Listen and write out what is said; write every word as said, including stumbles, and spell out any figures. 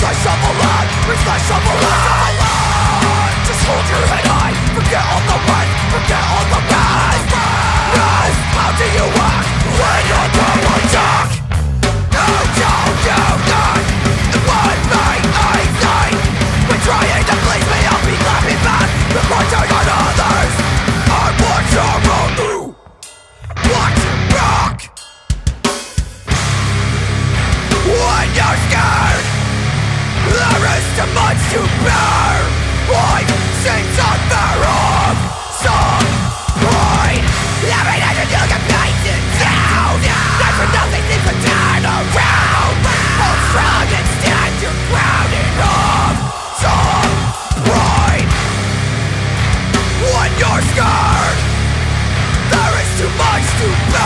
shovel on, reach my shovel on. Just hold your head high, forget all the rest, forget all the rest. No, how do you walk when you're through a jock? No, no, no, not what my eyesight. When trying to please me, I'll be laughing back. The project on others, I want to roll through. Watch it rock. When you're scared, there is too much to bear. Life seems unfair of some pride. Everything you do can paint it down. Not for nothing seems to turn around. Hold strong and stand your ground in of some pride. When you're scared, there is too much to bear.